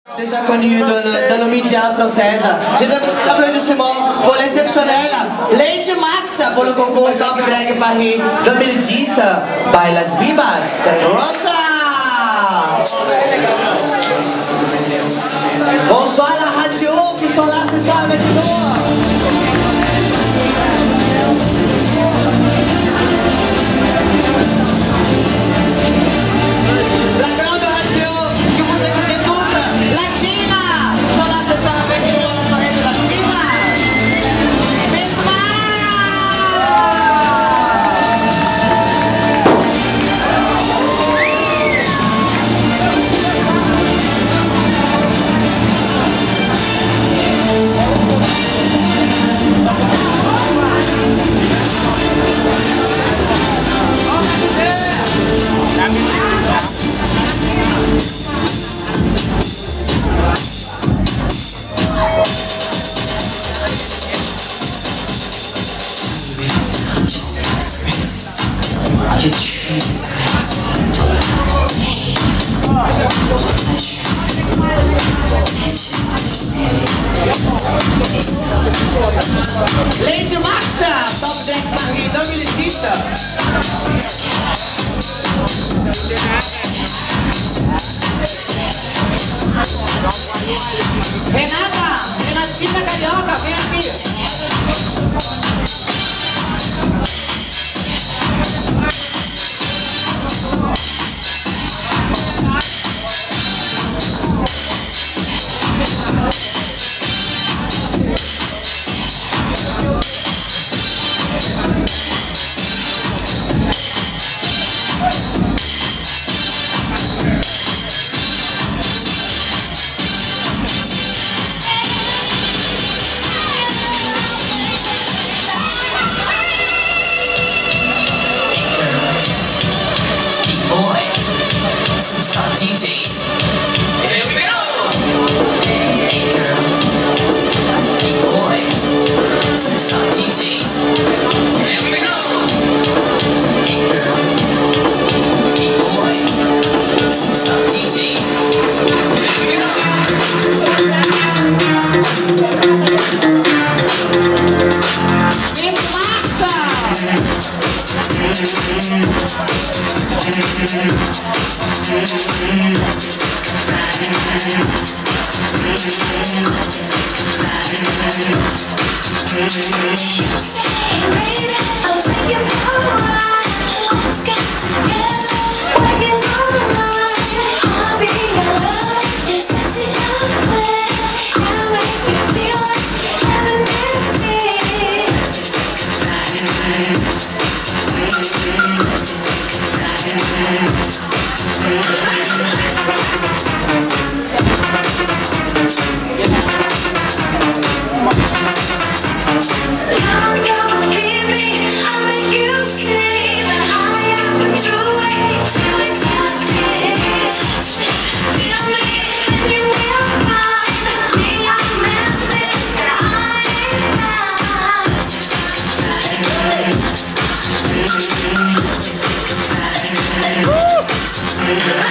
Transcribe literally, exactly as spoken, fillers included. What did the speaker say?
Déjà connue dans le, dans le média français. Je donne applaudissements pour l'exceptionnel Lady Maxx pour le concours Top Drag Paris deux mille dix by Las Vivas del Rosa. Bonsoir la radio qui sont là ce soir avec nous. La grande radio que vous écoutez tous, Latina, sont là ce soir avec nous à la soirée de la Vivas. Bismarck! Your truth pain, pleasure, tension, understanding. Lady Maxx, Top Drag Paris deux mille dix. Renata, Renatina Carioca, vem aqui. D Js. Here we go! Hey girls, hey boys, superstar D Js. Here we go! Hey girls, hey boys, superstar D Js. Here we go! It's Maxx! Baby, I'm taking you for a ride. Let's get together, working all night. I'll be your love, your sexy lovely. You make me feel like heaven is me. Come, come, believe me, I'll make you see that I am the true way to exist. Touch me, feel me, and you will find me. I'm meant to be, and I ain't mine.